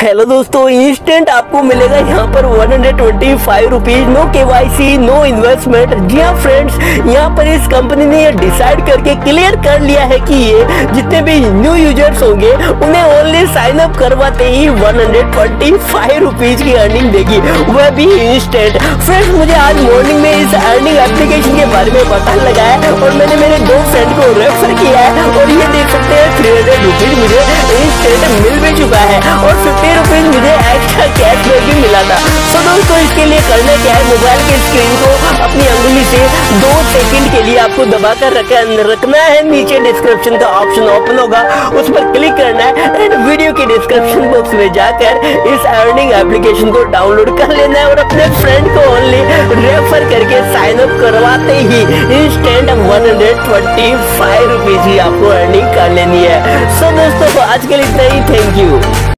Hello दोस्तों, instant आपको मिलेगा यहाँ पर 125 rupees, no KYC, no investment. जी हाँ फ्रेंड्स, यहाँ पर इस कंपनी ने ये डिसाइड करके क्लियर कर लिया है कि ये जितने भी न्यू यूजर्स होंगे उन्हें ओनली साइन अप करवाते ही 125 रुपीज की अर्निंग देगी, वह भी इंस्टेंट। फ्रेंड्स, मुझे आज मॉर्निंग में इस अर्निंग एप्लीकेशन के बारे में पता लगा है और मैंने मेरे दो फ्रेंड को रेफर किया है और ये देख सकते हैं 300 रुपीज मुझे इंस्टेंट मिल भी चुका है और 50 रुपीज मुझे एक्स्ट्रा कैश में भी मिला था। तो दोस्तों, इसके लिए करना क्या है, मोबाइल की स्क्रीन को अपनी अंगुली से 2 सेकंड के लिए आपको दबाकर रखना है। नीचे डिस्क्रिप्शन का ऑप्शन ओपन होगा, उस पर क्लिक करना है एंड वीडियो के डिस्क्रिप्शन बॉक्स में जाकर इस अर्निंग एप्लीकेशन को डाउनलोड कर लेना है और अपने फ्रेंड को ओनली रेफर करके साइन अप करवाते ही इंस्टेंट 125 रुपीज ही आपको अर्निंग कर लेनी है। सो दोस्तों, आज के लिए इतना ही। Thank you.